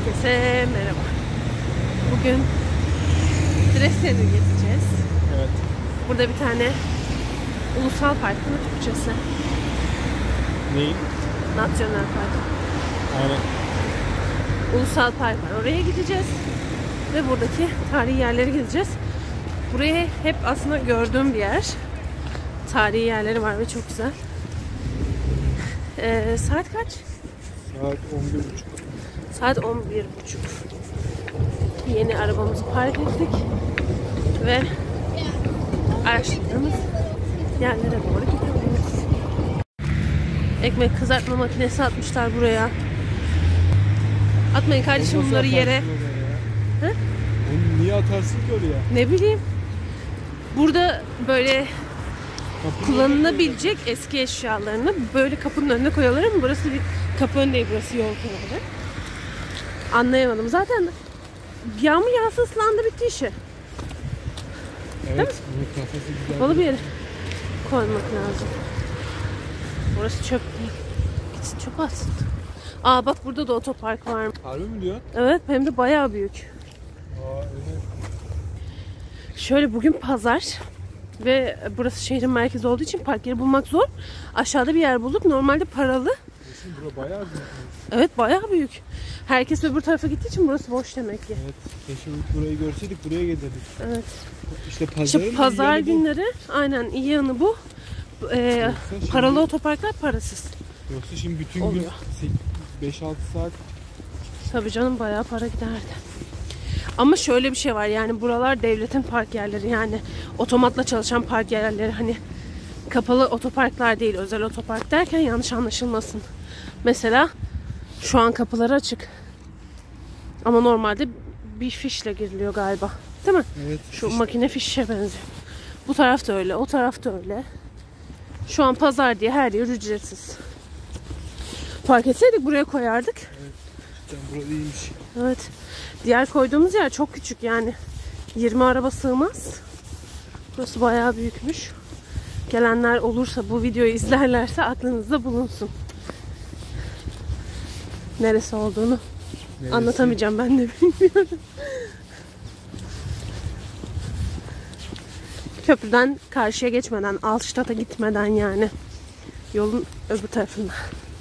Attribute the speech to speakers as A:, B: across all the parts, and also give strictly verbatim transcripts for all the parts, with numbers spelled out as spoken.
A: Herkese merhaba. Bugün Dresden'i gezeceğiz.
B: Evet.
A: Burada bir tane ulusal park mı Türkçesi?
B: Neyi?
A: Nasyonel park.
B: Aynen.
A: Ulusal park var. Oraya gideceğiz. Ve buradaki tarihi yerlere gideceğiz. Buraya hep aslında gördüğüm bir yer. Tarihi yerleri var ve çok güzel. Ee, saat kaç?
B: Saat on bir buçuk.
A: Saat on bir buçuk. Yeni arabamızı park ettik ve araştırdığımız yerlere doğru gidiyoruz. Ekmek kızartma makinesi atmışlar buraya. Atmayın kardeşim bunları yere.
B: He? Onu niye atarsın ki oraya?
A: Ne bileyim. Burada böyle kullanılabilecek eski eşyalarını böyle kapının önüne koyuyorlar ama burası bir kapı önü değil, burası yol kenarı. Anlayamadım. Zaten yağmur yağsa ıslandı, bitti işi.
B: Evet. Kafası güzel.
A: Onu bir yere koymak lazım. Burası çöp değil. Gitsin çöp atsın. Aa bak burada da otopark var.
B: Harbi mi diyor?
A: Evet, hem de bayağı büyük.
B: Aa evet.
A: Şöyle bugün pazar ve burası şehrin merkezi olduğu için park yeri bulmak zor. Aşağıda bir yer bulduk. Normalde paralı.
B: Şimdi bura bayağı büyük.
A: Evet, bayağı büyük. Herkes öbür tarafa gittiği için burası boş demek ki.
B: Evet. Keşke burayı görseydik buraya gelirdik.
A: Evet.
B: İşte pazar.
A: İşte pazar günleri bu. Aynen iyi yanı bu. Ee, paralı otoparklar parasız.
B: Yoksa şimdi bütün
A: oluyor.
B: gün beş altı saat.
A: Tabii canım, bayağı para giderdi. Ama şöyle bir şey var, yani buralar devletin park yerleri, yani otomatla çalışan park yerleri, hani kapalı otoparklar değil, özel otopark derken yanlış anlaşılmasın. Mesela şu an kapıları açık ama normalde bir fişle giriliyor galiba, değil mi?
B: Evet.
A: Şu
B: fiş.
A: makine fişe benziyor. Bu taraf da öyle, o taraf da öyle. Şu an pazar diye her yer ücretsiz. Park etseydik buraya koyardık.
B: Evet. Cidden burada iyiymiş.
A: Evet. Diğer koyduğumuz yer çok küçük, yani yirmi araba sığmaz. Burası bayağı büyükmüş. Gelenler olursa, bu videoyu izlerlerse aklınızda bulunsun. Neresi olduğunu Neresi? Anlatamayacağım, ben de bilmiyorum. Köprüden karşıya geçmeden, Altstadt'a gitmeden, yani yolun öbür tarafında.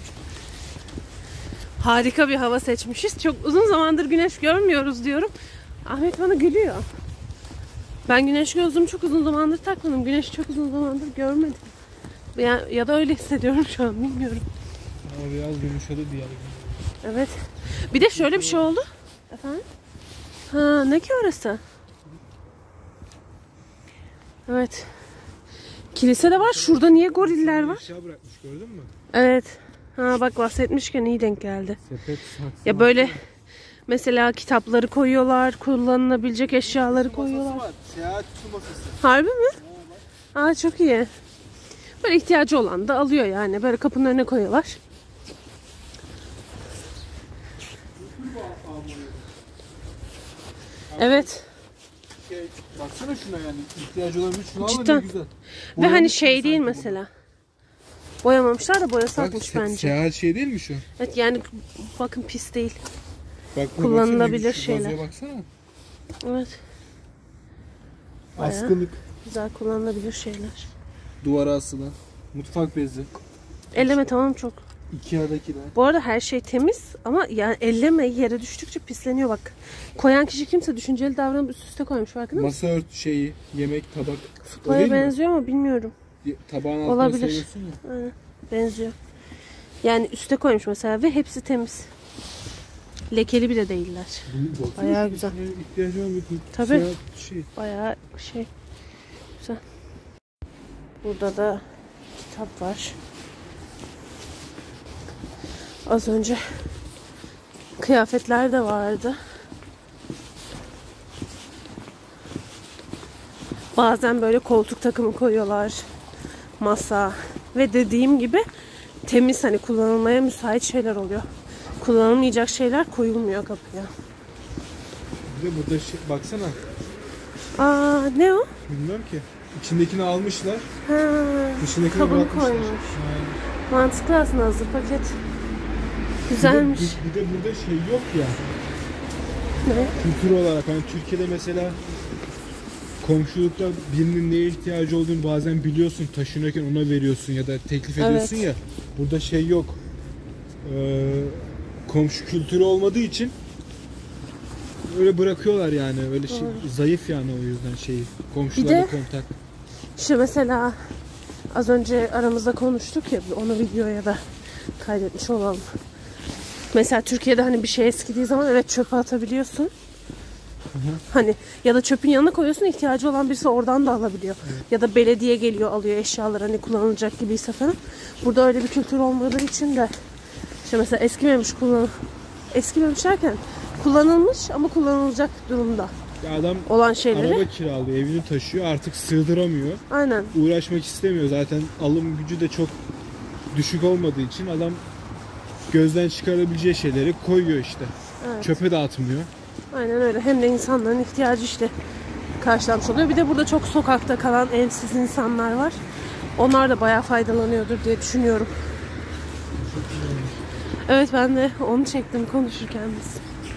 A: Harika bir hava seçmişiz. Çok uzun zamandır güneş görmüyoruz diyorum. Ahmet bana gülüyor. Ben güneş gözlüğümü çok uzun zamandır takmadım. Güneşi çok uzun zamandır görmedim. Ya, ya da öyle hissediyorum şu an, bilmiyorum.
B: Ama biraz yumuşadı diye.
A: Evet. Bir de şöyle bir şey oldu. Efendim? Ha, ne ki orası? Evet. Kilise de var. Şurada niye goriller var?
B: Aşağı bırakmış, gördün mü?
A: Evet. Ha bak, bahsetmişken iyi denk geldi.
B: Sepet, saksı.
A: Ya böyle mesela kitapları koyuyorlar, kullanılabilecek eşyaları koyuyorlar.
B: Masası var. Seyahat masası.
A: Harbi mi? Aa çok iyi. Böyle ihtiyacı olan da alıyor yani. Böyle kapının önüne koyuyorlar.
B: Evet. Şey, baksana şuna, yani ihtiyacı olan bir şuna al da ne güzel.
A: Ve hani şey değil mesela. Boyamamışlar da boyasakmış
B: Bak,
A: bence.
B: Seyahat şey değil mi şu?
A: Evet yani bakın, pis değil.
B: Bak,
A: kullanılabilir
B: baksana,
A: şeyler.
B: baksana.
A: Evet. Bayağı
B: askılık.
A: Güzel kullanılabilir şeyler.
B: Duvara asılan. Mutfak bezi.
A: Elleme tamam çok.
B: Ikea'dakiler.
A: Bu arada her şey temiz ama yani elleme, yere düştükçe pisleniyor bak. Koyan kişi kimse düşünceli davranıp üst üste koymuş, farkında mısın?
B: Masa örtü şeyi, yemek, tabak.
A: Suplaya benziyor mi? Ama bilmiyorum.
B: Tabağın altına
A: olabilir. Aynen. Benziyor. Yani üste koymuş mesela ve hepsi temiz. Lekeli bile değiller. Bayağı güzel.
B: İhtiyacı olan bir
A: tabii.
B: Şey.
A: Bayağı şey. Güzel. Burada da kitap var. Az önce kıyafetler de vardı. Bazen böyle koltuk takımı koyuyorlar. Masa. Ve dediğim gibi temiz, hani kullanılmaya müsait şeyler oluyor. Kullanılmayacak şeyler koyulmuyor kapıya.
B: Bir de burada şey, baksana.
A: Aa ne o?
B: Bilmiyorum ki. İçindekini almışlar.
A: Ha,
B: dışındakini
A: kabını
B: bırakmışlar.
A: koymuş.
B: Ha.
A: Mantıklı aslında, hazır paket. Güzelmiş.
B: Bir de, bir de burada şey yok ya.
A: Ne?
B: Kültür olarak hani Türkiye'de mesela komşulukta birinin neye ihtiyacı olduğunu bazen biliyorsun, taşınırken ona veriyorsun ya da teklif ediyorsun
A: Evet.
B: ya. Burada şey yok. Ee, komşu kültürü olmadığı için öyle bırakıyorlar yani. Öyle şey, zayıf yani o yüzden şeyi. Komşularla
A: Bir de-
B: kontak.
A: İşte mesela az önce aramızda konuştuk ya, onu videoya da kaydetmiş olalım. Mesela Türkiye'de hani bir şey eskidiği zaman evet çöpe atabiliyorsun.
B: Hı hı.
A: Hani ya da çöpün yanına koyuyorsun, ihtiyacı olan birisi oradan da alabiliyor. Evet. Ya da belediye geliyor alıyor eşyalar hani kullanılacak gibiyse falan. Burada öyle bir kültür olmadığı için de işte mesela eskimemiş kullan eskimemiş derken kullanılmış ama kullanılacak durumda.
B: Ya adam
A: olan şeyleri.
B: Araba kiralıyor, evini taşıyor, artık sığdıramıyor.
A: Aynen.
B: Uğraşmak istemiyor. Zaten alım gücü de çok düşük olmadığı için adam gözden çıkarabileceği şeyleri koyuyor işte.
A: Evet.
B: Çöpe de atmıyor.
A: Aynen öyle. Hem de insanların ihtiyacı işte karşılanmış oluyor. Bir de burada çok sokakta kalan evsiz insanlar var. Onlar da bayağı faydalanıyordur diye düşünüyorum. Evet, ben de onu çektim konuşurken biz.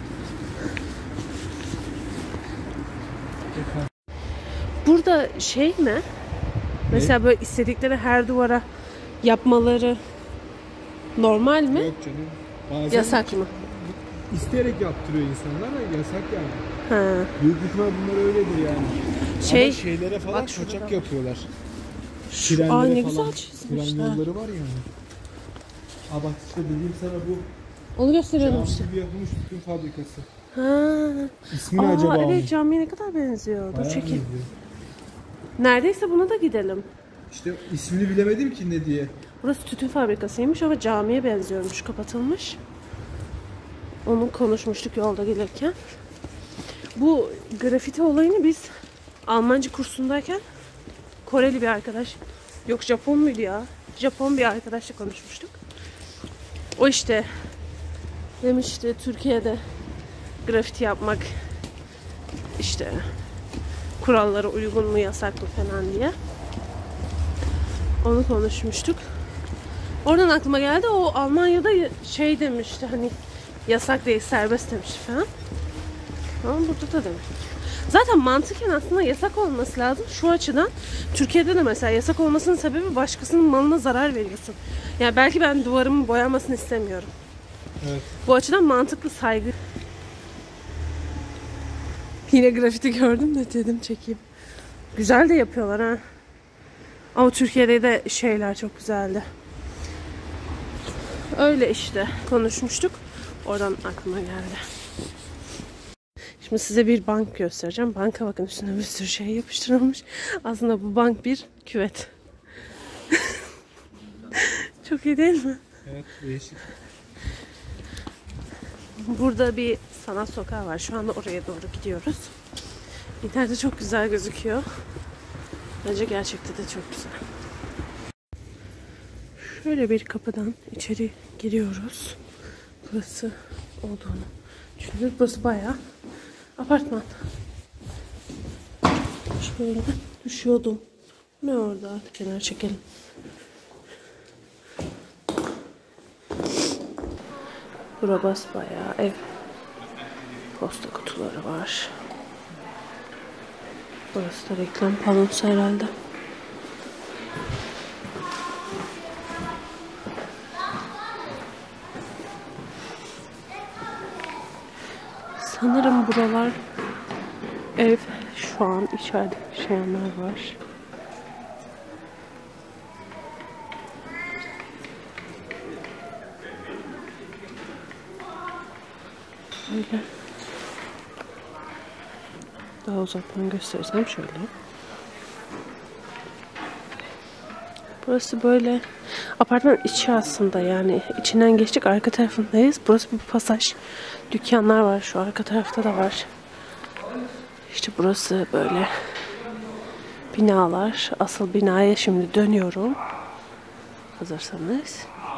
A: Burada şey mi? Mesela böyle istedikleri her duvara yapmaları normal mi?
B: Yok canım. Bazen
A: Yasak mı?
B: İsteyerek yaptırıyor insanlar da yasak yani.
A: Ha.
B: Büyük ihtimal bunlar öyledir yani.
A: Şey,
B: ama şeylere falan
A: bak şurada
B: kaçak
A: da.
B: yapıyorlar.
A: Şu,
B: Trenlere
A: aa, ne
B: falan,
A: güzel
B: tren
A: çizmişler.
B: yolları var yani. Aa bak işte dediğim sana bu
A: Onu gösteriyordum
B: cam
A: işte.
B: gibi yapılmış tütün fabrikası.
A: Ha.
B: İsmi ne
A: Aa,
B: acaba
A: evet,
B: onun?
A: camiye ne kadar benziyor. Dur
B: Bayağı
A: çekeyim.
B: benziyor.
A: Neredeyse buna da gidelim.
B: İşte ismini bilemedim ki ne diye.
A: Burası tütün fabrikasıymış ama camiye benziyormuş, kapatılmış. Onu konuşmuştuk yolda gelirken. Bu grafiti olayını biz Almanca kursundayken Koreli bir arkadaş, yok Japon muydu ya? Japon bir arkadaşla konuşmuştuk. O işte demişti Türkiye'de grafiti yapmak işte kurallara uygun mu, yasak mı falan diye. Onu konuşmuştuk. Oradan aklıma geldi, o Almanya'da şey demişti hani yasak değil serbest demişti falan. Ama burada da demiş. Zaten mantıken aslında yasak olması lazım şu açıdan. Türkiye'de de mesela yasak olmasının sebebi başkasının malına zarar veriyorsun. Yani belki ben duvarımın boyanmasını istemiyorum.
B: Evet.
A: Bu açıdan mantıklı, saygı. Yine grafiti gördüm de dedim çekeyim. Güzel de yapıyorlar ha. Ama Türkiye'de de şeyler çok güzeldi. Öyle işte konuşmuştuk. Oradan aklıma geldi. Şimdi size bir bank göstereceğim. Banka bakın, üstüne bir sürü şey yapıştırılmış. Aslında bu bank bir küvet. Çok iyi değil mi?
B: Evet, değişik.
A: Burada bir sanat sokağı var. Şu anda oraya doğru gidiyoruz. İnternette çok güzel gözüküyor. Bence gerçekte de çok güzel. Şöyle bir kapıdan içeri giriyoruz. Burası olduğunu düşünüyoruz. Burası bayağı apartman. Şöyle düşüyordum. Ne orada? Kenar çekelim. Bura basbayağı ev. Posta kutuları var. Burası da reklam panosu herhalde. Sanırım buralar ev. Şu an içeride yaşayanlar var. Böyle. Daha uzaktan gösterirsem şöyle. Burası böyle apartman içi aslında, yani içinden geçtik, arka tarafındayız. Burası bir pasaj. Dükkanlar var, şu arka tarafta da var. İşte burası böyle binalar. Asıl binaya şimdi dönüyorum. Hazırsanız.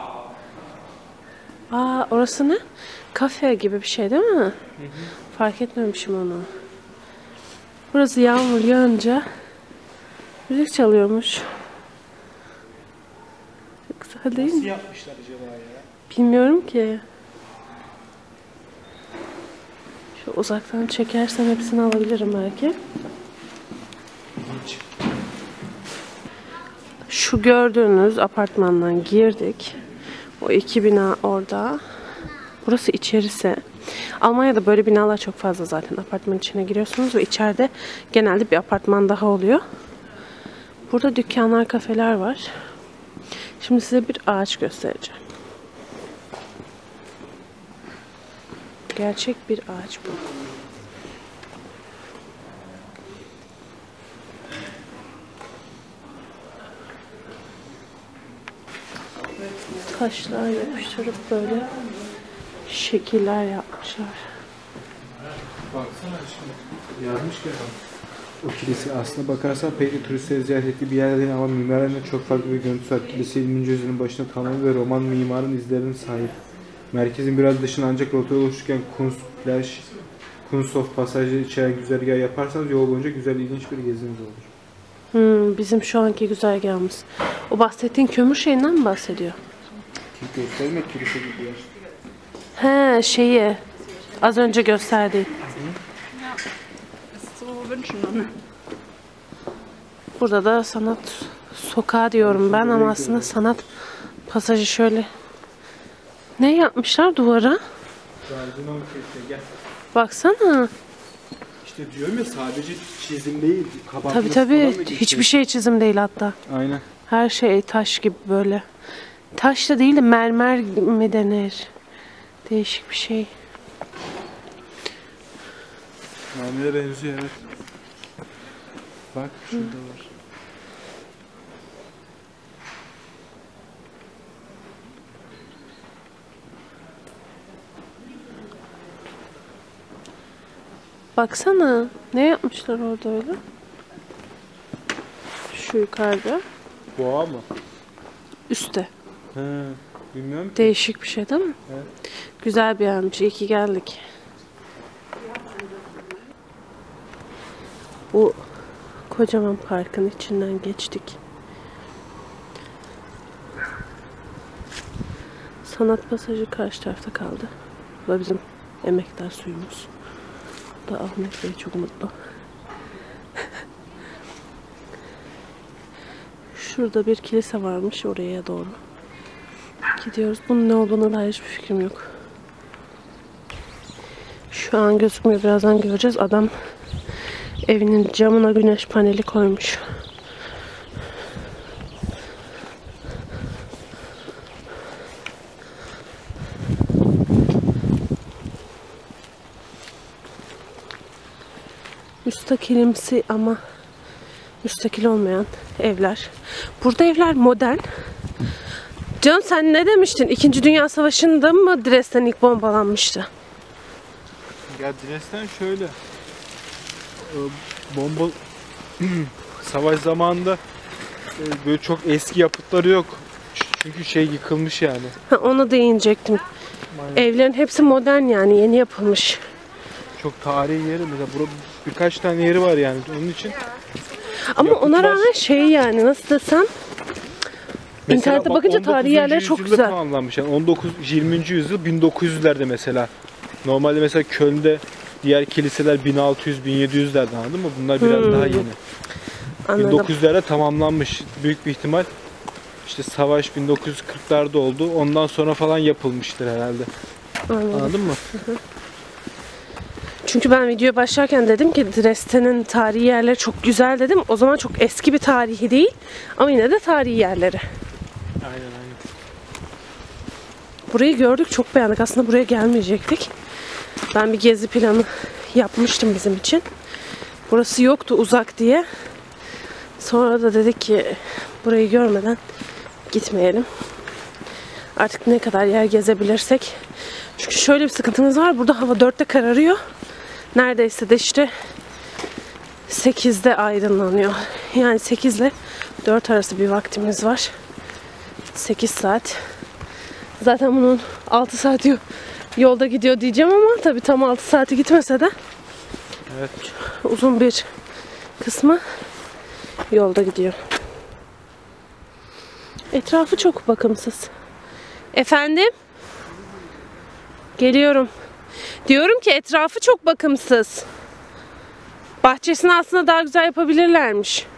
A: Aa, orası ne? Kafe gibi bir şey değil mi? Hı hı. Fark etmemişim onu. Burası yağmur yağınca müzik çalıyormuş. Çok güzel değil mi?
B: Nasıl yapmışlar acaba ya?
A: Bilmiyorum ki. Şu uzaktan çekersem hepsini alabilirim belki.
B: Hiç.
A: Şu gördüğünüz apartmandan girdik. O iki bina orada. Burası içerisi. Almanya'da böyle binalar çok fazla zaten. Apartman içine giriyorsunuz ve içeride genelde bir apartman daha oluyor. Burada dükkanlar, kafeler var. Şimdi size bir ağaç göstereceğim. Gerçek bir ağaç bu. Taşlar yapıştırıp böyle şekiller yapmışlar.
B: Baksana şimdi yazmış ki o kilise aslında bakarsan pek de turistleri ziyaret ettiği bir yer değil ama mimarlarında çok farklı bir görüntüsü var. Kilise yirminci yüzyılın başında tanımlı ve roman mimarın izlerine sahip. Merkezin biraz dışında ancak rotaya oluşurken Kunstplatz, Kunsthof pasajı içeren güzergah yaparsanız yol boyunca güzel, ilginç bir geziniz olur.
A: Hmm, bizim şu anki güzergahımız. O bahsettiğin kömür şeyinden mi bahsediyor?
B: Kim göstermek kilise gibi yer.
A: He, şeyi az önce gösterdiğin. Burada da sanat sokağı diyorum ben ama aslında sanat pasajı şöyle. Ne yapmışlar duvara? Baksana.
B: İşte diyorum ya sadece çizim değil,
A: Tabii tabii. Hiçbir şey çizim değil hatta.
B: Aynen.
A: Her şey taş gibi böyle. Taş da değil de mermer mi denir? Değişik bir şey.
B: Mermer'e benziyor evet. Bak şurada Hı. var.
A: Baksana. Ne yapmışlar orada öyle? Şu yukarıda.
B: Boğa mı?
A: Üstte.
B: He, bilmiyorum ki.
A: Değişik bir şey değil mi?
B: Evet.
A: Güzel bir yermiş. İyi ki geldik. Bu kocaman parkın içinden geçtik. Sanat pasajı karşı tarafta kaldı. Bu da bizim emektar suyumuz. Bu da Ahmet Bey çok mutlu. Şurada bir kilise varmış. Oraya doğru gidiyoruz. Bunun ne olduğuna dair hiçbir fikrim yok. Şu an gözükmüyor. Birazdan göreceğiz. Adam evinin camına güneş paneli koymuş. Müstakilimsi ama müstakil olmayan evler. Burada evler modern. Canım sen ne demiştin? İkinci Dünya Savaşı'nda mı Dresden ilk bombalanmıştı?
B: Ya Dresden şöyle. Bomba savaş zamanında böyle çok eski yapıtları yok. Çünkü şey yıkılmış yani.
A: Ha, onu değinecektim. Aynen. Evlerin hepsi modern yani yeni yapılmış.
B: Çok tarihi yeri mesela burada birkaç tane yeri var yani onun için.
A: Ama ona rağmen şey yani nasıl desem mesela İnternete bakınca tarihi yerleri çok güzel.
B: Tamamlanmış yani on dokuz yirminci yüzyıl bin dokuz yüzlerde mesela. Normalde mesela Köln'de diğer kiliseler bin altı yüz bin yedi yüzlerde anladın mı? Bunlar biraz hmm. daha yeni. Anladım. bin dokuz yüzlerde tamamlanmış büyük bir ihtimal. İşte savaş bin dokuz yüz kırklarda oldu. Ondan sonra falan yapılmıştır herhalde. Anladım. Anladın mı? Hı hı.
A: Çünkü ben videoya başlarken dedim ki Dresden'in tarihi yerleri çok güzel dedim. O zaman çok eski bir tarihi değil. Ama yine de tarihi yerleri.
B: Aynen aynen.
A: Burayı gördük, çok beğendik. Aslında buraya gelmeyecektik. Ben bir gezi planı yapmıştım bizim için. Burası yoktu uzak diye. Sonra da dedik ki burayı görmeden gitmeyelim. Artık ne kadar yer gezebilirsek. Çünkü şöyle bir sıkıntımız var. Burada hava dörtte kararıyor. Neredeyse de işte sekizde aydınlanıyor. Yani sekiz ile dört arası bir vaktimiz var. sekiz saat. Zaten bunun altı saati yolda gidiyor diyeceğim ama tabii tam altı saati gitmese de
B: evet.
A: Uzun bir kısmı yolda gidiyor. Etrafı çok bakımsız. Efendim? Geliyorum. Diyorum ki etrafı çok bakımsız. Bahçesini aslında daha güzel yapabilirlermiş.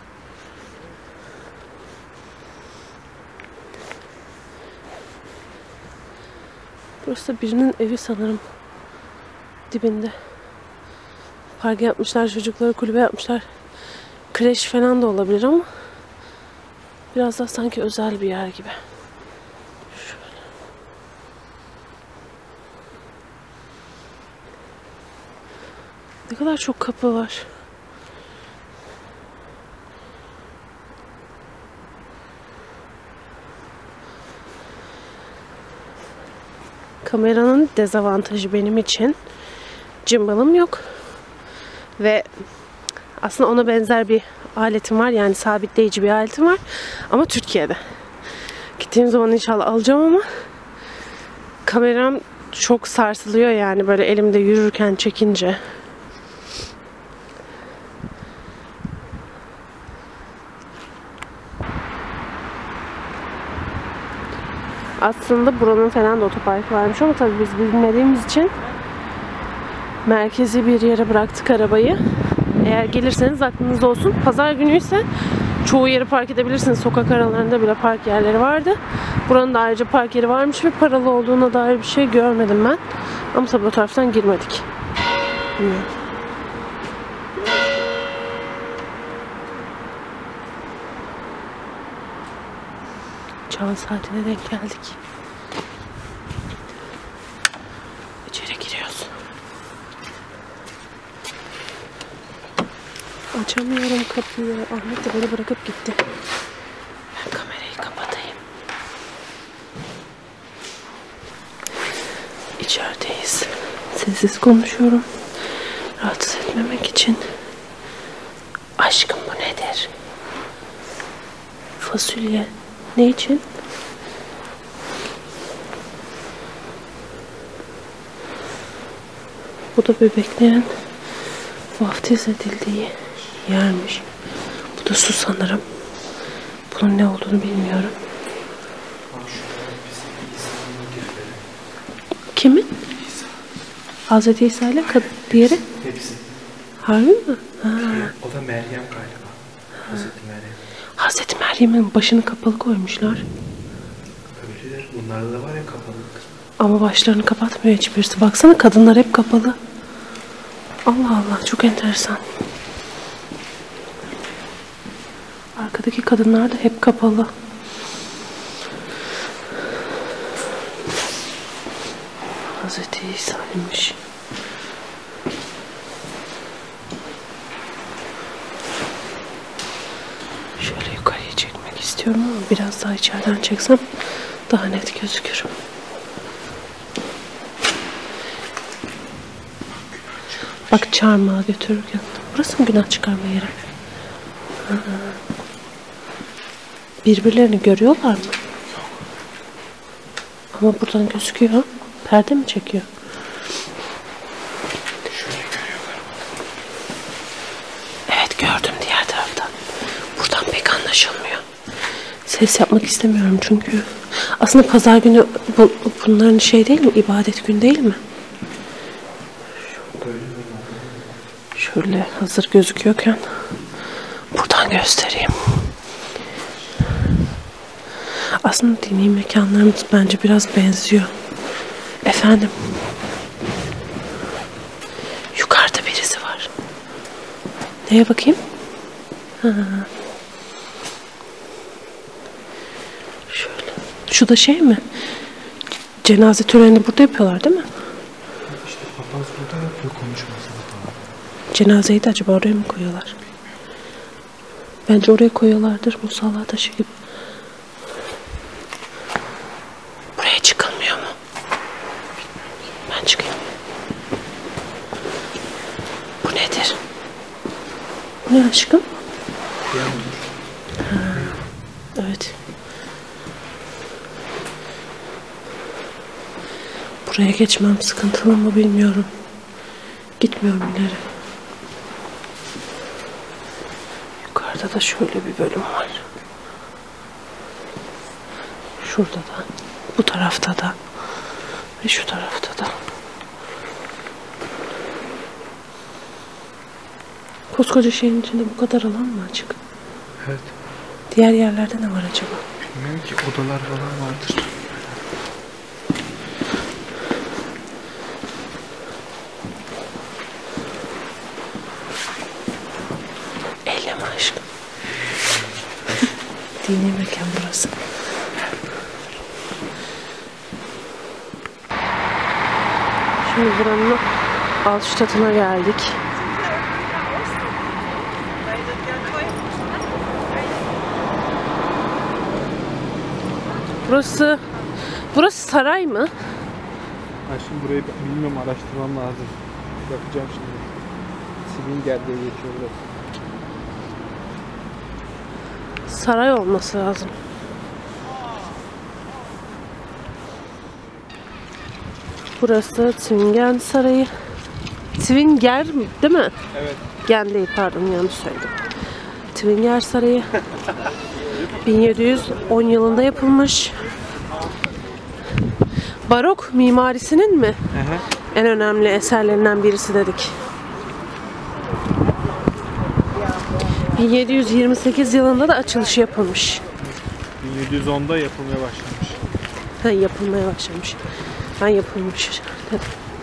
A: Burası da birinin evi sanırım. Dibinde. Park yapmışlar, çocukları kulübe yapmışlar. Kreş falan da olabilir ama biraz daha sanki özel bir yer gibi. Şöyle. Ne kadar çok kapı var. Kameranın dezavantajı benim için cimbalım yok. Ve aslında ona benzer bir aletim var. Yani sabitleyici bir aletim var. Ama Türkiye'de. Gittiğim zaman inşallah alacağım ama kameram çok sarsılıyor yani böyle elimde yürürken çekince. Aslında buranın falan da otoparkı varmış ama tabii biz bilmediğimiz için merkezi bir yere bıraktık arabayı. Eğer gelirseniz aklınızda olsun. Pazar günü ise çoğu yeri park edebilirsiniz. Sokak aralarında bile park yerleri vardı. Buranın da ayrıca park yeri varmış ve paralı olduğuna dair bir şey görmedim ben. Ama tabii o taraftan girmedik. Bilmiyorum. Çağın saatine denk geldik. İçeri giriyoruz. Açamıyorum kapıyı. Ahmet de beni bırakıp gitti. Ben kamerayı kapatayım. İçerideyiz. Sessiz konuşuyorum. Rahatsız etmemek için. Aşkım bu nedir? Fasulye. Ne için? Bu da bebeklerin vaftiz edildiği yermiş. Bu da su sanırım. Bunun ne olduğunu bilmiyorum. Kimin? Hazreti İsa ile diğeri?
B: Hepsi.
A: Harbi mi? Ha.
B: O da Meryem galiba. Hazreti Meryem.
A: Hazreti Meryem'in başını kapalı koymuşlar.
B: Öyledir. Bunlarda da var ya kapalı.
A: Ama başlarını kapatmıyor hiçbirisi. Baksana kadınlar hep kapalı. Allah Allah çok enteresan. Arkadaki kadınlar da hep kapalı. Hazreti İsa'ymış. Şöyle yukarıya çekmek istiyorum ama biraz daha içeriden çeksem daha net gözükür. Bak çarmıha götürürken. Burası mı günah çıkarma yeri? Ha. Birbirlerini görüyorlar mı? Ama buradan gözüküyor. Perde mi çekiyor?
B: Şöyle görüyorlar.
A: Evet gördüm diğer taraftan. Buradan pek anlaşılmıyor. Ses yapmak istemiyorum çünkü. Aslında pazar günü bu, bunların şey değil mi? İbadet günü değil mi? Şöyle hazır gözüküyorken buradan göstereyim. Aslında dini mekanlarımız bence biraz benziyor. Efendim. Yukarıda birisi var. Neye bakayım? Ha. Şöyle. Şu da şey mi? Cenaze törenini burada yapıyorlar değil mi?
B: İşte papaz burada yapıyor konuşmasını falan.
A: Cenazeyi de acaba oraya mı koyuyorlar? Bence oraya koyuyorlardır. Musalla taşı gibi. Buraya çıkılmıyor mu? Ben çıkayım. Bu nedir? Bu ne aşkım? Ha, evet. Buraya geçmem sıkıntılı mı bilmiyorum. Gitmiyorum ileri. Yukarıda da şöyle bir bölüm var. Şurada da, bu tarafta da ve şu tarafta da. Koskoca şeyin içinde bu kadar alan mı açık?
B: Evet.
A: Diğer yerlerde ne var acaba?
B: Bilmiyorum ki, odalar falan vardır.
A: Eyleme aşkım. Dini mekan burası. Şimdi buranın Altstadt'ına geldik. Burası burası saray mı?
B: Ben şimdi burayı bilmiyorum, araştırmam lazım. Bakacağım şimdi. Swinger diye geçiyor burası.
A: Saray olması lazım. Burası Zwingen Sarayı. Zwinger değil mi?
B: Evet.
A: Gen değil, pardon, yanlış söyledim. Zwinger Sarayı. bin yedi yüz on yılında yapılmış. Barok mimarisinin mi?
B: Hı hı.
A: En önemli eserlerinden birisi dedik. bin yedi yüz yirmi sekiz yılında da açılışı yapılmış.
B: bin yedi yüz onda yapılmaya başlamış.
A: Ha, yapılmaya başlamış. Ben yapılmış dedim.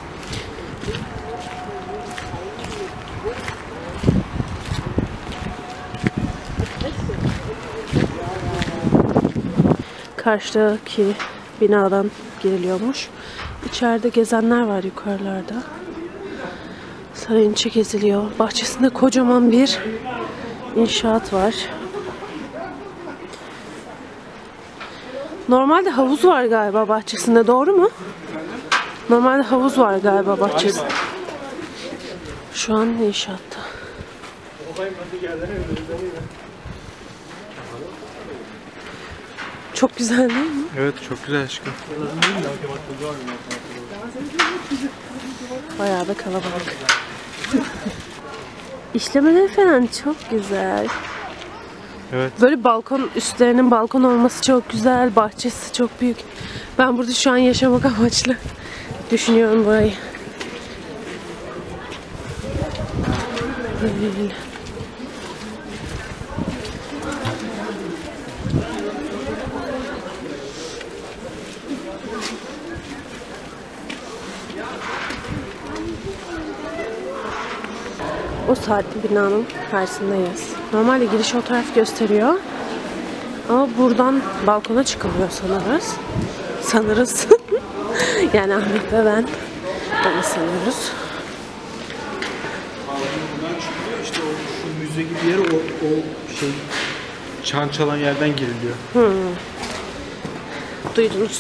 A: Karşıdaki binadan giriliyormuş. İçeride gezenler var yukarılarda. Sarayın içi geziliyor. Bahçesinde kocaman bir inşaat var. Normalde havuz var galiba bahçesinde, doğru mu? Normalde havuz var galiba bahçesinde. Şu an inşaatta. Çok güzel değil mi?
B: Evet, çok güzel aşkım.
A: Bayağı da kalabalık. İşlemeleri falan çok güzel.
B: Evet.
A: Böyle balkon, üstlerinin balkon olması çok güzel. Bahçesi çok büyük. Ben burada şu an yaşamak amaçlı düşünüyorum burayı. Böyle. O saatli binanın karşısındayız. Normalde giriş o taraf gösteriyor. Ama buradan balkona çıkılıyor sanırız. Sanırız. Yani Ahmet ve ben öyle sanıyoruz.
B: Buradan çıkıyor işte, o şu müze gibi yer, o, o şey çan çalan yerden giriliyor.
A: Hmm. Duydunuz.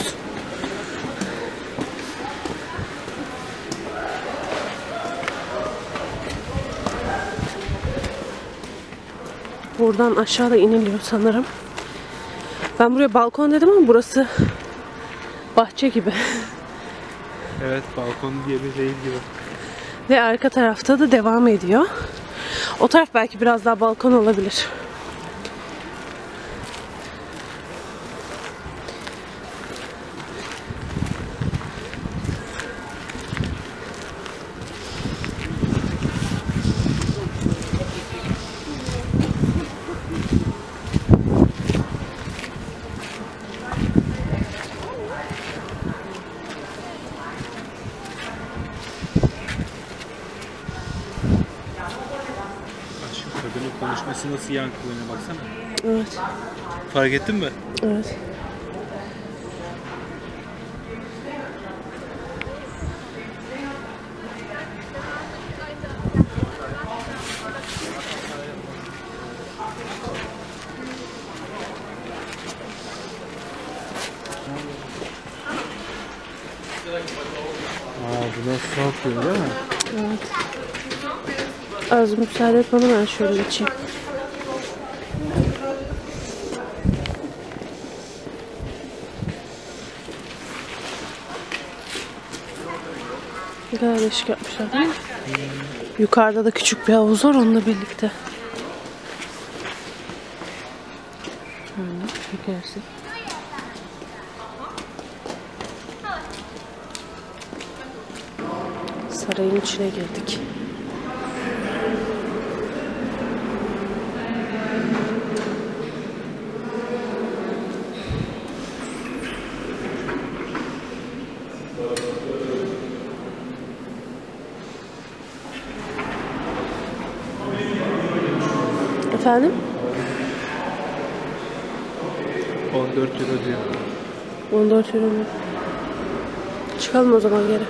A: Buradan aşağıda iniliyor sanırım. Ben buraya balkon dedim ama burası bahçe gibi.
B: Evet, balkon diye bir değil gibi.
A: Ve arka tarafta da devam ediyor. O taraf belki biraz daha balkon olabilir.
B: Kadının konuşması nasıl yankılanıyor, baksana.
A: Evet.
B: Fark ettin mi?
A: Evet.
B: Aa, bu nasıl yapıyor değil mi?
A: Evet. Az müsaade et bana, ben şöyle geçeyim. Ne kadar değişik yapmışlar değil mi? Hmm. Yukarıda da küçük bir havuz var onunla birlikte. Hmm, çekersin. Sarayın içine girdik. Efendim?
B: on dört euro diyor.
A: on dört euro mu? Çıkalım o zaman geri.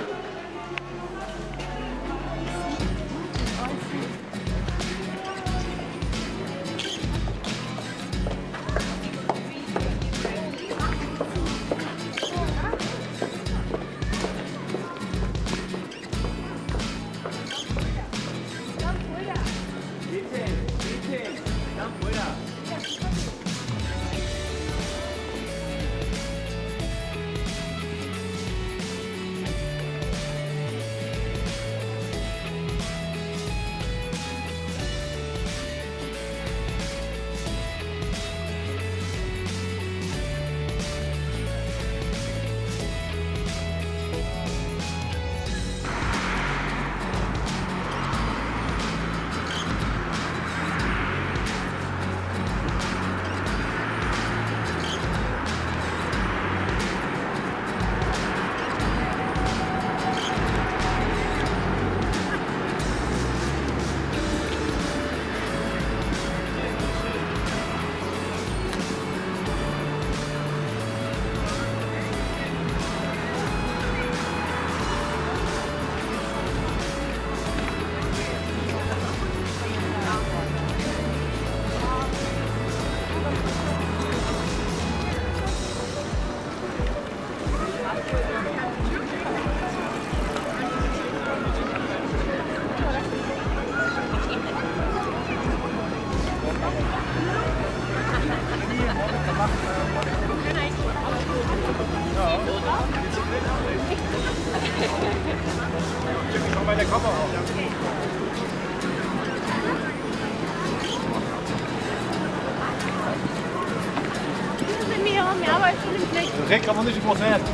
B: Reklamını şu bozmaya yap.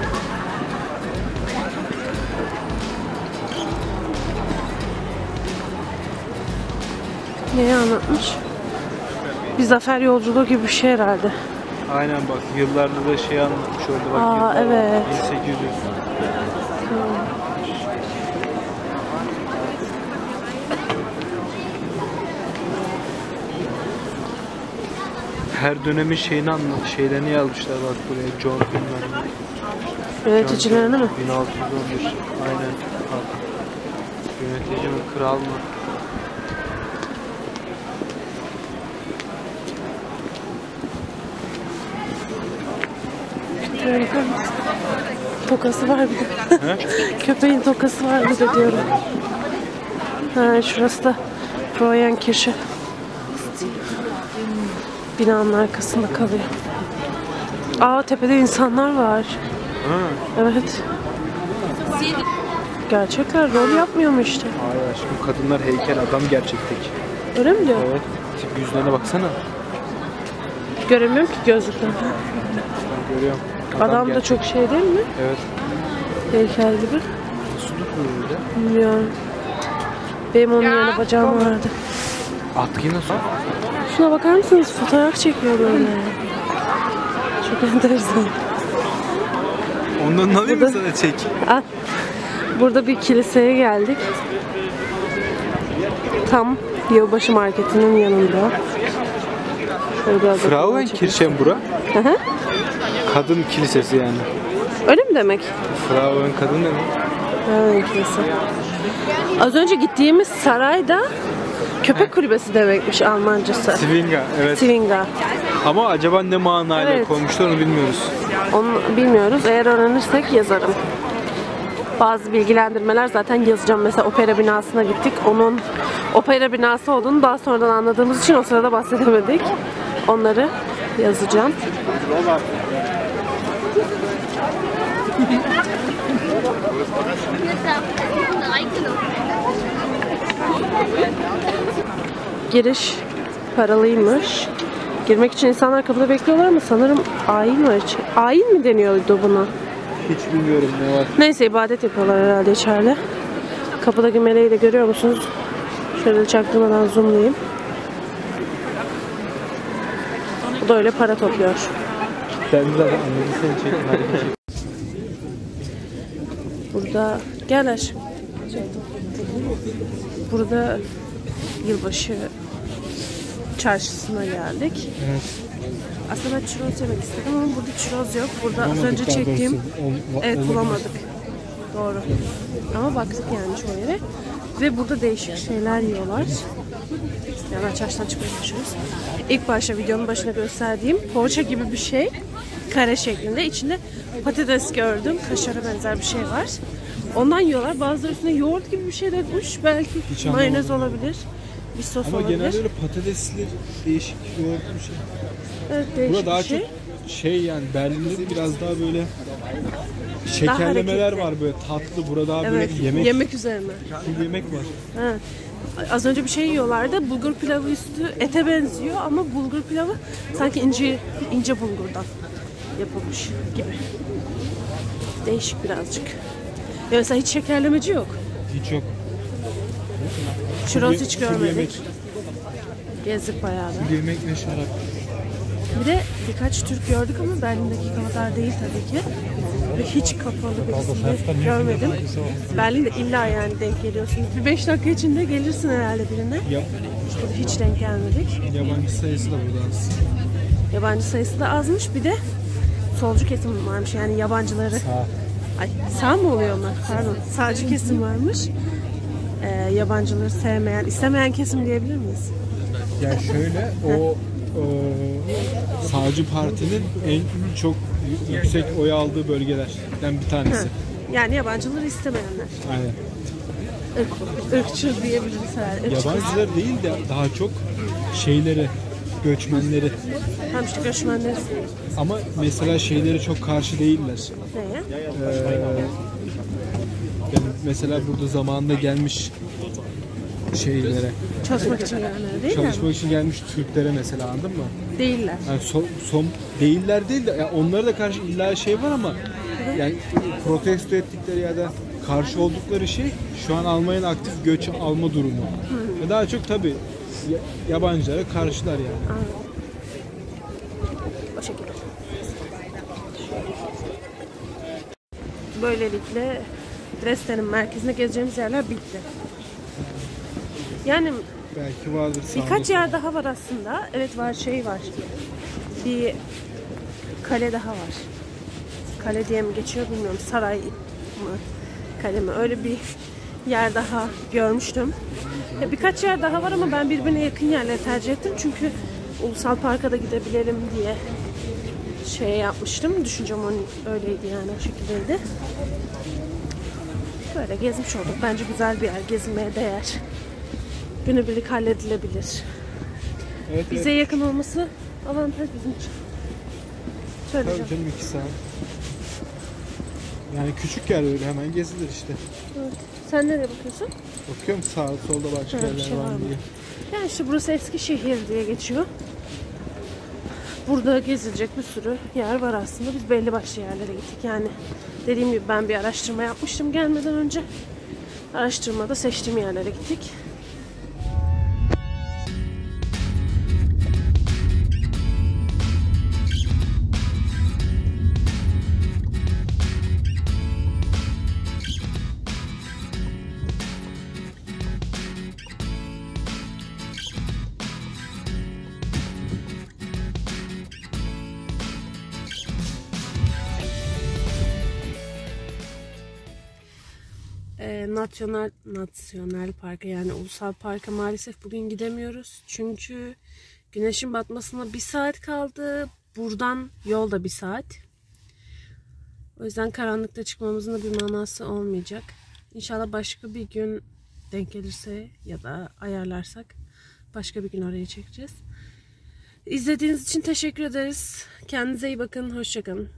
A: Neyi anlatmış? Bir zafer yolculuğu gibi bir şey herhalde.
B: Aynen bak yıllarda da şey anlatmış orada bak.
A: Aa evet.
B: bin sekiz yüz.
A: Hmm.
B: Her dönemin şeyini anlat, şeylerini yazmışlar bak buraya. John bilmem ne.
A: Yöneticilerini mi?
B: bin altı yüz on bir. Aynen. Bak. Yönetici mi, kral mı?
A: Tokası var bir de. Köpeğin tokası var bir de diyorum. Ha, şurası da Frauenkirche. Binanın arkasında kalıyor. Aa tepede insanlar var.
B: Ha.
A: Evet. Gerçekler rol yapmıyor mu işte?
B: Hayır aşkım kadınlar heykel, adam gerçekteki.
A: Öyle mi diyor?
B: Evet. Tip yüzlerine baksana.
A: Göremiyorum ki gözlükten.
B: Ben görüyorum.
A: Adam, Adam da
B: gerçek.
A: çok şey değil mi?
B: Evet.
A: Heykel gibi.
B: Nasıl duruyor öyle?
A: Bilmiyorum. Benim onun yerine bacağım vardı.
B: Atkıyı nasıl?
A: Şuna bakar mısınız? Fotoğraf çekiyor böyle. Çok enteresan.
B: Ondan alayım mı sana çek?
A: Al. Burada bir kiliseye geldik. Tam Yılbaşı Marketi'nin yanında.
B: Frauenkirche mi bura?
A: Hı hı.
B: Kadın kilisesi yani.
A: Öyle mi demek?
B: Frauen kadın demek.
A: Frauenkirche. Az önce gittiğimiz sarayda köpek kulübesi demekmiş Almancası.
B: Zwinger, evet.
A: Zwinger.
B: Ama acaba ne manayla
A: Evet.
B: koymuşlar onu bilmiyoruz.
A: Onu bilmiyoruz. Eğer öğrenirsek yazarım. Bazı bilgilendirmeler zaten yazacağım. Mesela opera binasına gittik. Onun opera binası olduğunu daha sonradan anladığımız için o sırada bahsedemedik. Onları yazacağım. Giriş paralıymış. Girmek için insanlar kapıda bekliyorlar ama sanırım ayin var. Ayin mi deniyordu buna?
B: Hiç bilmiyorum ne var.
A: Neyse ibadet yapıyorlar herhalde içeride. Kapıdaki meleği de görüyor musunuz? Şöyle çaktırmadan zoomlayayım. Bu da öyle para topluyor.
B: Ben de anladım seni çektim.
A: Burada gel aşkım. Burada yılbaşı çarşısına geldik.
B: Evet.
A: Aslında ben churros yemek istedim ama burada churros yok. Burada az
B: Bulamadık
A: önce
B: daha
A: çektiğim...
B: doğrusu. Ol-
A: Evet
B: olabilir.
A: bulamadık. Doğru. Ama baktık yani çoğu yere. Ve burada değişik şeyler yiyorlar. Yani çarşıdan çıkmaya çalışıyoruz. İlk başta videonun başına gösterdiğim poğaça gibi bir şey. Kare şeklinde. İçinde patates gördüm. Kaşara benzer bir şey var. Ondan yiyorlar. Bazıları üstüne yoğurt gibi bir şey dökmüş. Belki
B: Hiç
A: mayonez
B: anlamadım.
A: olabilir. Bir sos
B: Ama
A: olabilir.
B: genelde öyle patatesli değişik yoğurt bir şey.
A: Evet, değişik
B: Burada daha
A: bir şey.
B: çok şey yani Berlin'de de biraz daha böyle şekerlemeler
A: hareketli.
B: var böyle tatlı. Burada daha
A: Evet.
B: böyle yemek,
A: Yemek üzerine.
B: full yemek var.
A: Evet. Az önce bir şey yiyorlardı. Bulgur pilavı üstü ete benziyor ama bulgur pilavı sanki ince ince bulgurdan yapılmış gibi. Değişik birazcık. Ya mesela hiç şekerlemeci yok.
B: Hiç yok.
A: Churros
B: Full-
A: hiç
B: full
A: görmedik.
B: yemek.
A: Gezdik bayağı da.
B: Full yemek ve şarap.
A: Bir de birkaç Türk gördük ama Berlin'deki kadar değil tabii ki. Ve hiç kapalı birisini görmedim. Berlin'de illa yani denk geliyorsunuz. Bir beş dakika içinde gelirsin herhalde birine.
B: Ya,
A: Burada hiç denk gelmedik.
B: yabancı sayısı da burada az.
A: Yabancı sayısı da azmış. Bir de solcu kesim varmış yani yabancıları.
B: Sağ.
A: Ay sağ mı oluyor onlar? Pardon. Sağcı kesim varmış. Ee, yabancıları sevmeyen, istemeyen kesim diyebilir miyiz?
B: Yani şöyle o e, sağcı partinin en çok yüksek oy aldığı bölgelerden bir tanesi.
A: Ha. Yani yabancıları istemeyenler.
B: Aynen.
A: Irk, ırkçı diyebiliriz herhalde. Irkçı
B: Yabancılar değil de daha çok şeyleri, göçmenleri.
A: Tam işte göçmenleri.
B: Ama mesela şeyleri çok karşı değiller.
A: Neye?
B: Ee, yani mesela burada zamanında gelmiş şeylere,
A: Çalışmak için gelenler değil mi?
B: çalışmak için gelmiş Türklere mesela, anladın mı?
A: Değiller.
B: Yani son, son değiller değil de yani onlara da karşı illa şey var ama yani protesto ettikleri ya da karşı oldukları şey şu an Almanya'nın aktif göç alma durumu. Ve daha çok tabii ya- yabancılara karşılar yani.
A: O şekilde. Böylelikle Dresden'in merkezine gezeceğimiz yerler bitti. Yani
B: Belki vardır sağda.
A: birkaç yer daha var aslında. Evet var, şey var. Bir kale daha var. Kale diye mi geçiyor bilmiyorum. Saray mı? Kale mi? Öyle bir yer daha görmüştüm. Ya birkaç yer daha var ama ben birbirine yakın yerleri tercih ettim. Çünkü Ulusal Park'a da gidebilelim diye şey yapmıştım. Düşüncem onun öyleydi yani, o şekildeydi. Böyle gezmiş olduk. Bence güzel bir yer. Gezmeye değer. Günübirlik halledilebilir.
B: Evet,
A: Bize
B: evet.
A: yakın olması avantaj bizim için.
B: Tabii
A: Söyleyeceğim.
B: canım, iki saat. Yani küçük yer öyle hemen gezilir işte.
A: Evet. Sen nereye bakıyorsun?
B: Bakıyorum sağa solda başka
A: Şöyle bir
B: yerler
A: şey
B: var
A: var
B: mı
A: mı?
B: diye.
A: Yani işte burası Eskişehir diye geçiyor. Burada gezilecek bir sürü yer var aslında. Biz belli başlı yerlere gittik. Yani dediğim gibi ben bir araştırma yapmıştım gelmeden önce. Araştırmada seçtiğim yerlere gittik. Ee, Nasyonel Nasyonel Park'a yani Ulusal Park'a maalesef bugün gidemiyoruz. Çünkü güneşin batmasına bir saat kaldı. Buradan yol da bir saat. O yüzden karanlıkta çıkmamızın da bir manası olmayacak. İnşallah başka bir gün denk gelirse ya da ayarlarsak başka bir gün oraya çekeceğiz. İzlediğiniz için teşekkür ederiz. Kendinize iyi bakın. Hoşça kalın.